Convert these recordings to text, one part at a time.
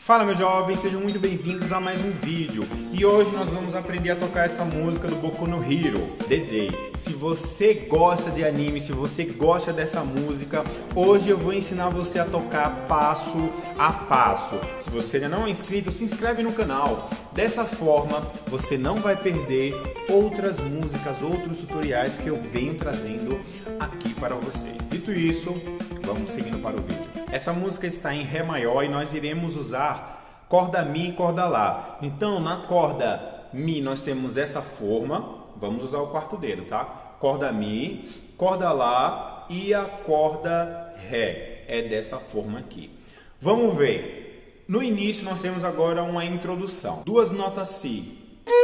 Fala, meus jovens, sejam muito bem-vindos a mais um vídeo. E hoje nós vamos aprender a tocar essa música do Boku no Hero, DJ. Se você gosta de anime, se você gosta dessa música, hoje eu vou ensinar você a tocar passo a passo. Se você ainda não é inscrito, se inscreve no canal. Dessa forma, você não vai perder outras músicas, outros tutoriais que eu venho trazendo aqui para vocês. Dito isso, vamos seguindo para o vídeo. Essa música está em Ré maior e nós iremos usar corda Mi e corda Lá. Então, na corda Mi nós temos essa forma, vamos usar o quarto dedo, tá? Corda Mi, corda Lá e a corda Ré. É dessa forma aqui. Vamos ver. No início nós temos agora uma introdução. Duas notas Si.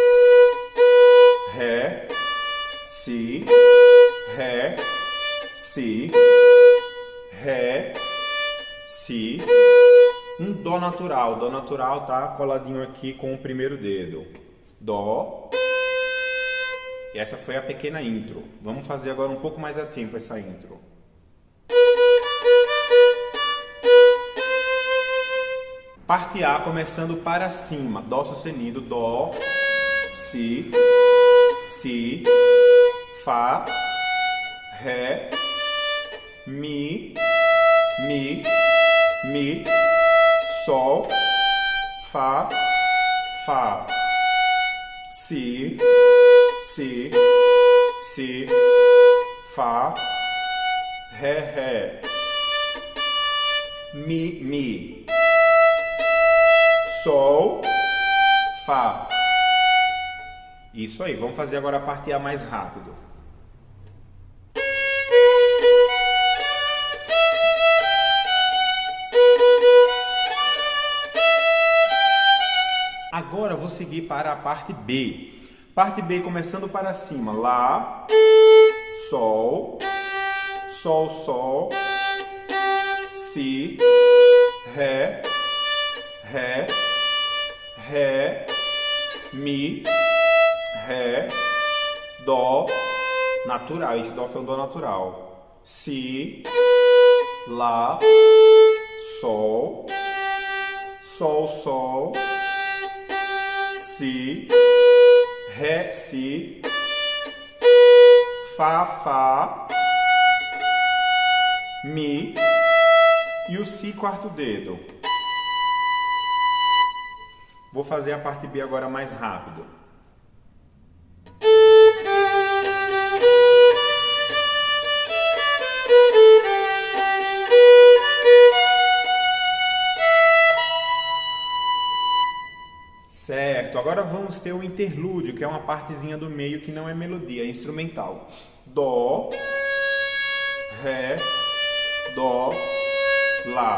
Ré, Si, Ré, Si, Ré, Si, um Dó natural. Dó natural tá coladinho aqui com o primeiro dedo. Dó. E essa foi a pequena intro. Vamos fazer agora um pouco mais a tempo essa intro. Parte A começando para cima. Dó sustenido. Dó, Si, Si, Fá, Ré, Mi, Mi, Mi, Sol, Fá, Fá, Si, Si, Si, Fá, Ré, Ré, Mi, Mi, Sol, Fá. Isso aí, vamos fazer agora a parte A mais rápido. Agora eu vou seguir para a parte B. Parte B começando para cima. Lá, Sol, Sol, Sol, Si, Ré, Ré, Ré, Mi, Ré, Dó, natural. Esse Dó foi um Dó natural. Si, Lá, Sol, Sol, Sol, Si, Ré, Si, Fá, Fá, Mi e o Si quarto dedo. Vou fazer a parte B agora mais rápido. Certo, agora vamos ter o interlúdio, que é uma partezinha do meio que não é melodia, é instrumental. Dó, Ré, Dó, Lá,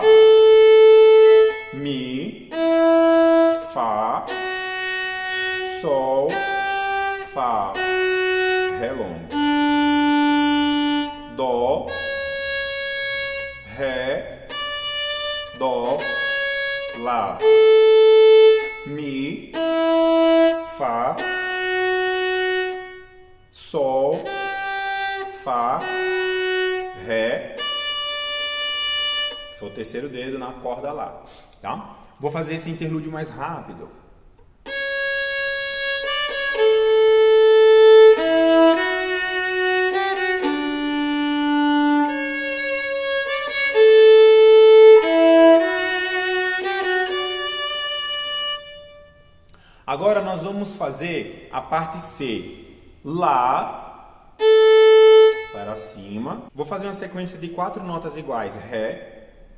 Mi, Fá, Sol, Fá, Ré longo, Dó, Ré, Dó, Lá, Mi, Fá, Sol, Fá, Ré. Foi o terceiro dedo na corda Lá, tá? Vou fazer esse interlúdio mais rápido. Agora nós vamos fazer a parte C. Lá para cima. Vou fazer uma sequência de 4 notas iguais. Ré.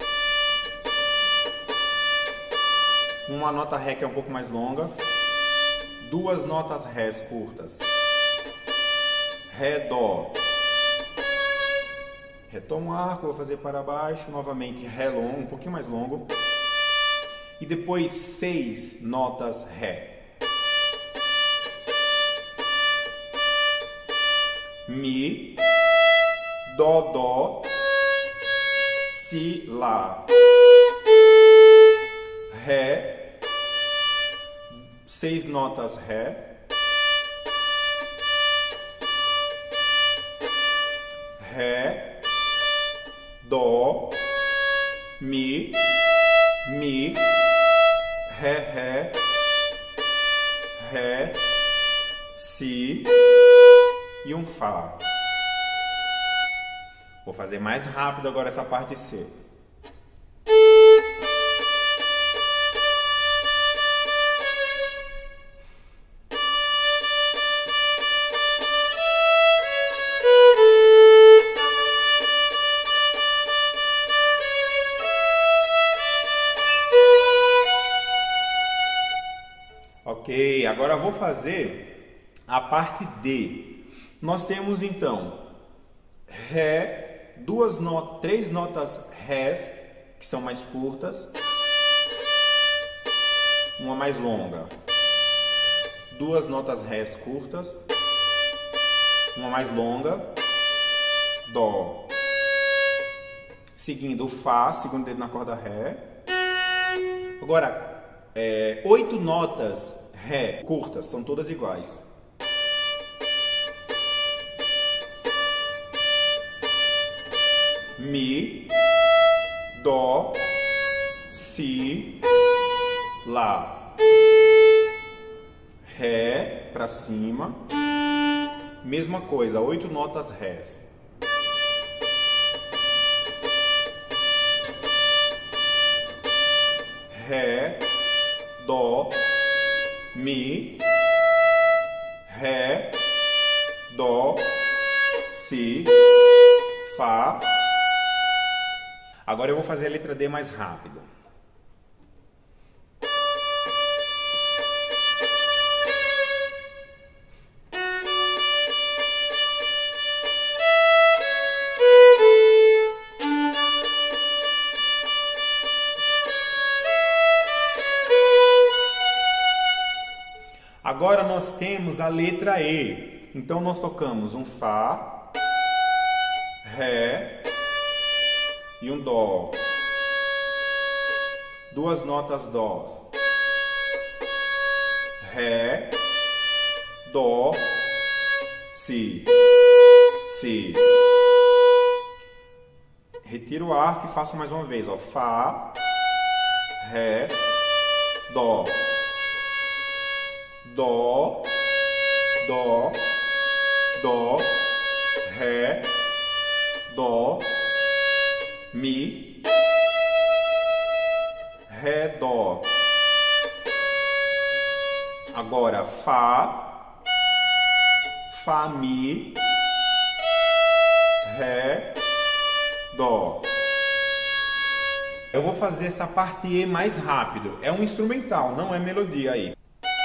Uma nota Ré que é um pouco mais longa. 2 notas Rés curtas. Ré, Dó. Retomo o arco, vou fazer para baixo. Novamente Ré longo, um pouquinho mais longo. E depois 6 notas Ré. Mi, Dó, Dó, Si, Lá, Ré, 6 notas Ré, Ré, Dó, Mi, Mi, Ré, Ré, Si e um Fá. Vou fazer mais rápido agora essa parte C. Ok, agora vou fazer a parte D. Nós temos então Ré, três notas Rés, que são mais curtas, uma mais longa. Duas notas Rés curtas, uma mais longa, Dó. Seguindo o Fá, segundo dedo na corda Ré. Agora, 8 notas Ré curtas, são todas iguais. Mi, Dó, Si, Lá. Ré para cima. Mesma coisa, 8 notas Rés. Ré, Dó, Mi, Ré, Dó, Si, Fá. Agora eu vou fazer a letra D mais rápido. Agora nós temos a letra E. Então nós tocamos um Fá, Ré e um Dó. Duas notas Dós. Ré, Dó, Si, Si. Retiro o arco e faço mais uma vez, ó. Fá, Ré, Dó. Dó, Dó, Dó, Ré, Dó, Mi, Ré, Dó. Agora Fá, Fá, Mi, Ré, Dó. Eu vou fazer essa parte E mais rápido. É um instrumental, não é melodia aí.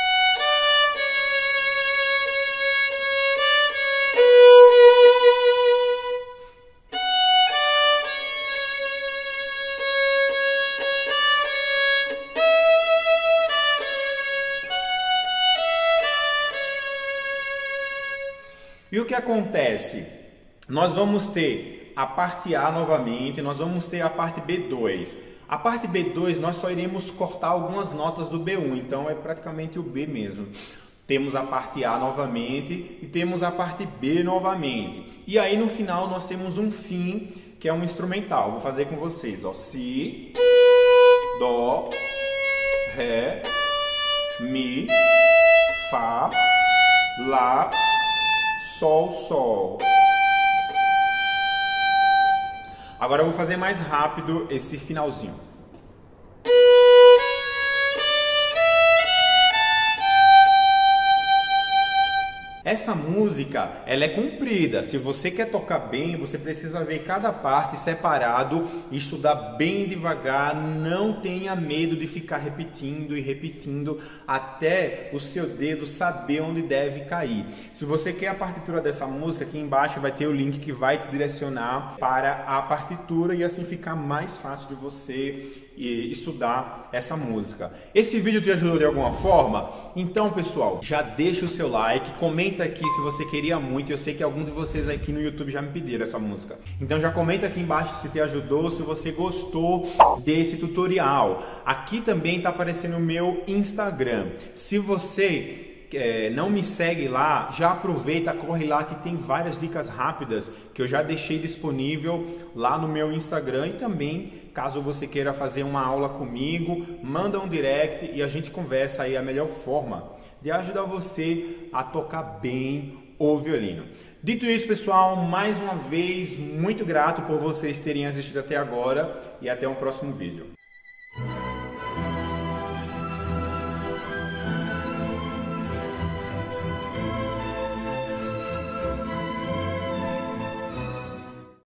E o que acontece? Nós vamos ter a parte A novamente, nós vamos ter a parte B2. A parte B2 nós só iremos cortar algumas notas do B1, então é praticamente o B mesmo. Temos a parte A novamente e temos a parte B novamente. E aí no final nós temos um fim, que é um instrumental. Vou fazer com vocês, ó. Si, Dó, Ré, Mi, Fá, Lá, Sol, Sol. Agora eu vou fazer mais rápido esse finalzinho. Essa música, ela é comprida. Se você quer tocar bem, você precisa ver cada parte separado e estudar bem devagar. Não tenha medo de ficar repetindo e repetindo até o seu dedo saber onde deve cair. Se você quer a partitura dessa música, aqui embaixo vai ter o link que vai te direcionar para a partitura e assim ficar mais fácil de você estudar essa música. Esse vídeo te ajudou de alguma forma? Então, pessoal, já deixa o seu like, comenta aqui se você queria muito. Eu sei que alguns de vocês aqui no YouTube já me pediram essa música. Então já comenta aqui embaixo se te ajudou, se você gostou desse tutorial. Aqui também está aparecendo o meu Instagram. Se você não me segue lá, já aproveita, corre lá que tem várias dicas rápidas que eu já deixei disponível lá no meu Instagram. E também, caso você queira fazer uma aula comigo, manda um direct e a gente conversa aí a melhor forma de ajudar você a tocar bem o violino. Dito isso, pessoal, mais uma vez, muito grato por vocês terem assistido até agora e até um próximo vídeo.